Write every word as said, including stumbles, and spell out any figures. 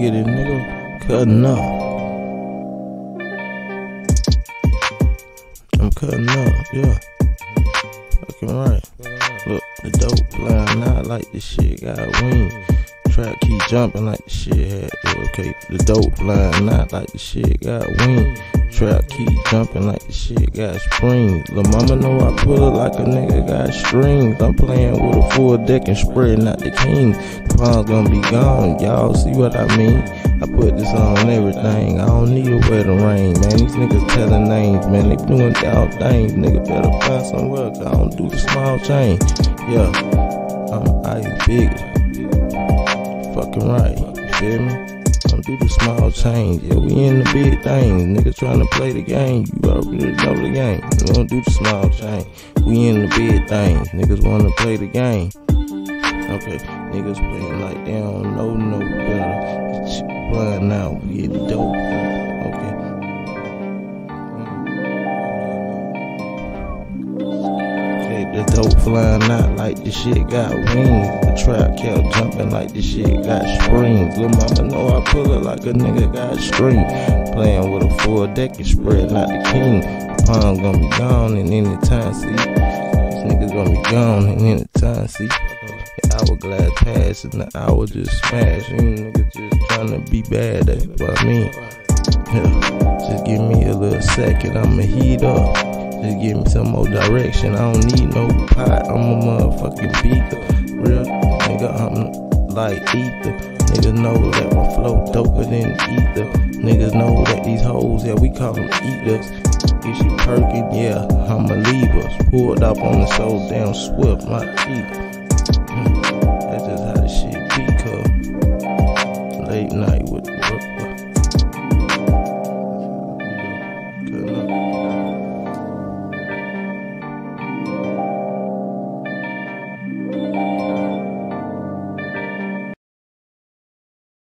giggity, nigga. Cutting up. I'm cutting up, yeah. Fucking right. Look, the dope flying out like this shit got wings. Trap keep jumping like the shit had, yeah, okay. The dope flying out like the shit got wings. Trap keep jumping like the shit got springs. Lil' mama know I pull it like a nigga got strings. I'm playing with a full deck and spreading out the king. The pawn's gonna be gone, y'all see what I mean? I put this on everything, I don't need a wedding ring. Man, these niggas telling names, man, they doing all things. Nigga better find somewhere, cause I don't do the small change. Yeah, I'm ice bigger. Fucking right, you feel me? Don't do the small change, yeah, we in the big things. Niggas trying to play the game, you already know the game. We don't do the small change, we in the big things. Niggas wanna play the game. Okay, niggas playing like they don't know no better. Get shit flying now, we get dope. Okay. The dope flying out like the shit got wings. The trap kept jumping like the shit got springs. Lil' mama know I pull it like a nigga got string. Playing with a full deck and spreading out the king. The pawn gonna be gone in any time, see. These niggas gonna be gone in any time, see. The hourglass pass and the hour just smash. You niggas just trying to be bad, that's what I mean. Yeah, just give me a little second, I'ma heat up. Just give me some more direction. I don't need no pot. I'm a motherfucking beaker. Real nigga, I'm like ether. Niggas know that my flow doper than ether. Niggas know that these hoes, yeah, we call them eaters. If she perkin', yeah, I'ma leave us. Pulled up on the so damn swift, my feet. Mm, that's just how the shit be, cuz. Late night with the